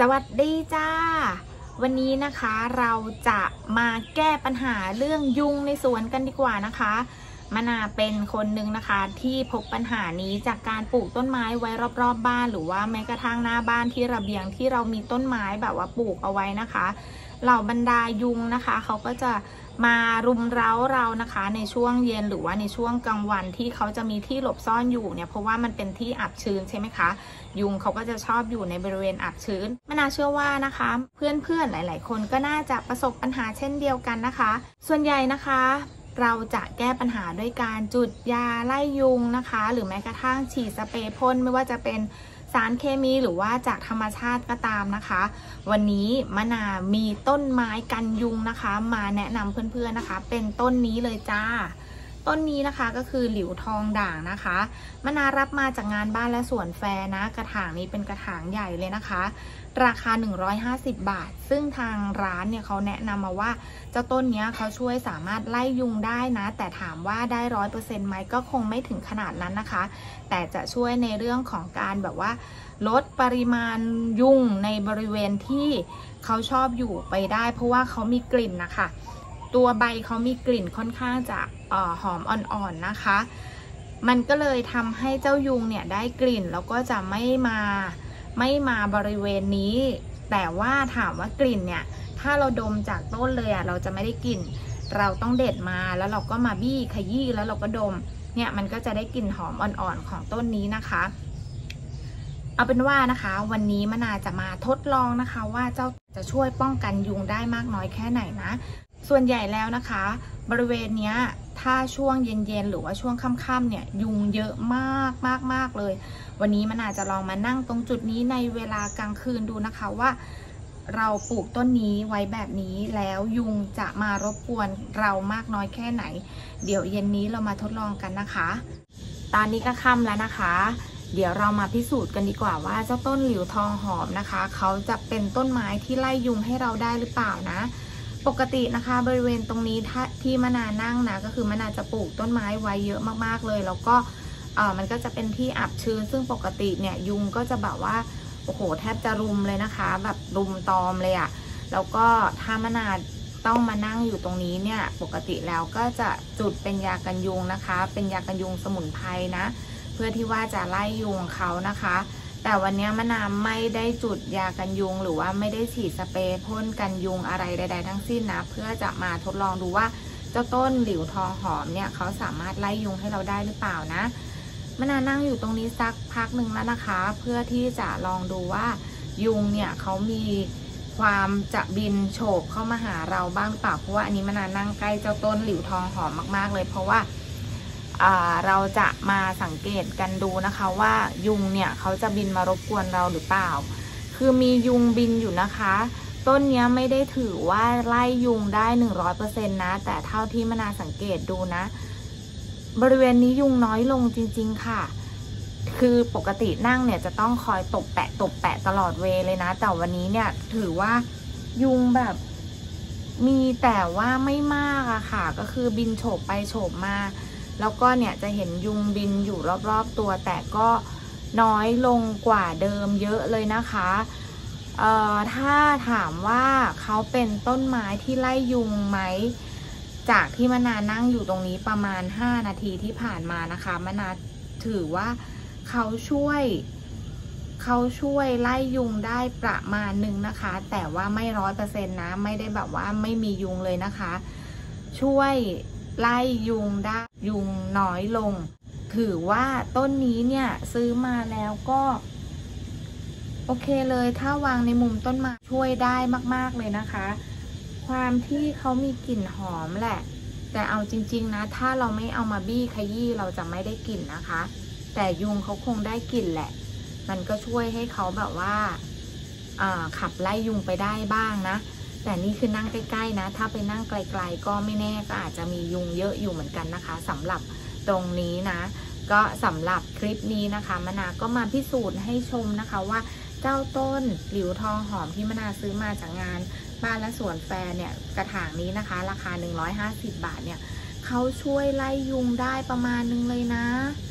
สวัสดีจ้าวันนี้นะคะเราจะมาแก้ปัญหาเรื่องยุงในสวนกันดีกว่านะคะมนาเป็นคนหนึ่งนะคะที่พบปัญหานี้จากการปลูกต้นไม้ไว้รอบๆบ้านหรือว่าแม้กระทั่งหน้าบ้านที่ระเบียงที่เรามีต้นไม้แบบว่าปลูกเอาไว้นะคะเหล่าบรรดายุงนะคะเขาก็จะมารุมเร้าเรานะคะในช่วงเย็นหรือว่าในช่วงกลางวันที่เขาจะมีที่หลบซ่อนอยู่เนี่ยเพราะว่ามันเป็นที่อับชื้นใช่ไหมคะยุงเขาก็จะชอบอยู่ในบริเวณอับชื้นมนาเชื่อว่านะคะเพื่อนๆหลายๆคนก็น่าจะประสบปัญหาเช่นเดียวกันนะคะส่วนใหญ่นะคะเราจะแก้ปัญหาด้วยการจุดยาไล่ยุงนะคะหรือแม้กระทั่งฉีดสเปรย์พ่นไม่ว่าจะเป็นสารเคมีหรือว่าจากธรรมชาติก็ตามนะคะวันนี้มะนามีต้นไม้กันยุงนะคะมาแนะนำเพื่อนๆนะคะเป็นต้นนี้เลยจ้าต้นนี้นะคะก็คือหลิวทองด่างนะคะมะนารับมาจากงานบ้านและสวนแฟร์นะกระถางนี้เป็นกระถางใหญ่เลยนะคะราคา150 บาทซึ่งทางร้านเนี่ยเขาแนะนำมาว่าเจ้าต้นนี้เขาช่วยสามารถไล่ยุงได้นะแต่ถามว่าได้100%ไหมก็คงไม่ถึงขนาดนั้นนะคะแต่จะช่วยในเรื่องของการแบบว่าลดปริมาณยุงในบริเวณที่เขาชอบอยู่ไปได้เพราะว่าเขามีกลิ่นนะคะตัวใบเขามีกลิ่นค่อนข้างจะหอมอ่อนๆนะคะมันก็เลยทำให้เจ้ายุงเนี่ยได้กลิ่นแล้วก็จะไม่มาบริเวณนี้แต่ว่าถามว่ากลิ่นเนี่ยถ้าเราดมจากต้นเลยเราจะไม่ได้กลิ่นเราต้องเด็ดมาแล้วเราก็มาบี้ขยี้แล้วเราก็ดมเนี่ยมันก็จะได้กลิ่นหอมอ่อนๆของต้นนี้นะคะเอาเป็นว่านะคะวันนี้มะนาจะมาทดลองนะคะว่าเจ้าจะช่วยป้องกันยุงได้มากน้อยแค่ไหนนะส่วนใหญ่แล้วนะคะบริเวณเนี้ยถ้าช่วงเย็นๆหรือว่าช่วงค่ำๆเนี่ยยุงเยอะมากเลยวันนี้มะนาจะลองมานั่งตรงจุดนี้ในเวลากลางคืนดูนะคะว่าเราปลูกต้นนี้ไว้แบบนี้แล้วยุงจะมารบกวนเรามากน้อยแค่ไหนเดี๋ยวเย็นนี้เรามาทดลองกันนะคะตอนนี้ก็ค่ำแล้วนะคะเดี๋ยวเรามาพิสูจน์กันดีกว่าว่าเจ้าต้นหลิวทองหอมนะคะเขาจะเป็นต้นไม้ที่ไล่ยุงให้เราได้หรือเปล่านะปกตินะคะบริเวณตรงนี้ที่มะนานั่งนะก็คือมะนาจะปลูกต้นไม้ไว้เยอะมากๆเลยแล้วก็มันก็จะเป็นที่อับชื้นซึ่งปกติเนี่ยยุงก็จะแบบว่าโอ้โหแทบจะรุมเลยนะคะแบบรุมตอมเลยแล้วก็ถ้ามะนาต้องมานั่งอยู่ตรงนี้เนี่ยปกติแล้วก็จะจุดเป็นยากันยุงนะคะเป็นยากันยุงสมุนไพรนะเพื่อที่ว่าจะไล่ยุงเขานะคะแต่วันนี้มะนาวไม่ได้จุดยากันยุงหรือว่าไม่ได้ฉีดสเปรย์พ่นกันยุงอะไรใดๆทั้งสิ้นนะเพื่อจะมาทดลองดูว่าเจ้าต้นหลิวทองหอมเนี่ยเขาสามารถไล่ยุงให้เราได้หรือเปล่านะมะนาวนั่งอยู่ตรงนี้สักพักหนึ่งแล้วนะคะเพื่อที่จะลองดูว่ายุงเนี่ยเขามีความจะบินโฉบเข้ามาหาเราบ้างหรือเปล่าเพราะว่าอันนี้มะนาวนั่งใกล้เจ้าต้นหลิวทองหอมมากๆเลยเพราะว่าเราจะมาสังเกตกันดูนะคะว่ายุงเนี่ยเขาจะบินมารบกวนเราหรือเปล่าคือมียุงบินอยู่นะคะต้นนี้ไม่ได้ถือว่าไล่ยุงได้100%นะแต่เท่าที่มนาสังเกตดูนะบริเวณนี้ยุงน้อยลงจริงๆค่ะคือปกตินั่งเนี่ยจะต้องคอยตบแปะตลอดเวเลยนะแต่วันนี้เนี่ยถือว่ายุงแบบมีแต่ว่าไม่มากอะค่ะก็คือบินโฉบไปโฉบมาแล้วก็เนี่ยจะเห็นยุงบินอยู่รอบๆตัวแต่ก็น้อยลงกว่าเดิมเยอะเลยนะคะถ้าถามว่าเขาเป็นต้นไม้ที่ไล่ยุงไหมจากที่มะนานั่งอยู่ตรงนี้ประมาณ5 นาทีที่ผ่านมานะคะมะนาถือว่าเขาช่วยไล่ยุงได้ประมาณหนึ่งนะคะแต่ว่าไม่100%นะไม่ได้แบบว่าไม่มียุงเลยนะคะช่วยไล่ยุงได้ยุงน้อยลงถือว่าต้นนี้เนี่ยซื้อมาแล้วก็โอเคเลยถ้าวางในมุมต้นไม้ช่วยได้มากๆเลยนะคะความที่เขามีกลิ่นหอมแหละแต่เอาจริงๆนะถ้าเราไม่เอามาบี้ขยี้เราจะไม่ได้กลิ่นนะคะแต่ยุงเขาคงได้กลิ่นแหละมันก็ช่วยให้เขาแบบว่าขับไล่ยุงไปได้บ้างนะแต่นี่คือนั่งใกล้ๆนะถ้าไปนั่งไกลๆก็ไม่แน่ก็อาจจะมียุงเยอะอยู่เหมือนกันนะคะสำหรับตรงนี้นะก็สำหรับคลิปนี้นะคะมะนาก็มาพิสูจน์ให้ชมนะคะว่าเจ้าต้นหลิวทองหอมที่มะนาซื้อมาจากงานบ้านและสวนแฟร์เนี่ยกระถางนี้นะคะราคา150 บาทเนี่ยเขาช่วยไล่ยุงได้ประมาณนึงเลยนะ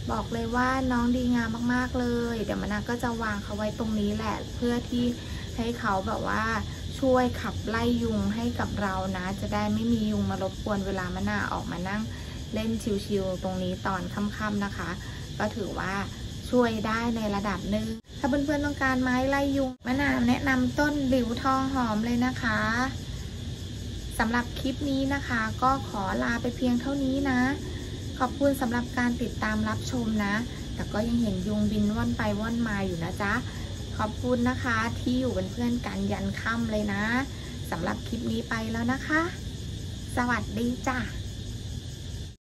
บอกเลยว่าน้องดีงามมากๆเลยเดี๋ยวมะนาวก็จะวางเขาไว้ตรงนี้แหละเพื่อที่ให้เขาแบบว่าช่วยขับไล่ยุงให้กับเรานะจะได้ไม่มียุงมารบกวนเวลามะนาวออกมานั่งเล่นชิวๆตรงนี้ตอนค่ำๆนะคะก็ถือว่าช่วยได้ในระดับหนึ่งถ้าเพื่อนๆต้องการไม้ไล่ยุงมะนาวแนะนำต้นหลิวทองหอมเลยนะคะสำหรับคลิปนี้นะคะก็ขอลาไปเพียงเท่านี้นะขอบคุณสำหรับการติดตามรับชมนะแต่ก็ยังเห็นยุงบินว่อนไปว่อนมาอยู่นะจ๊ะขอบคุณนะคะที่อยู่เป็นเพื่อนกันยันค่ำเลยนะสำหรับคลิปนี้ไปแล้วนะคะสวัสดีจ้ะ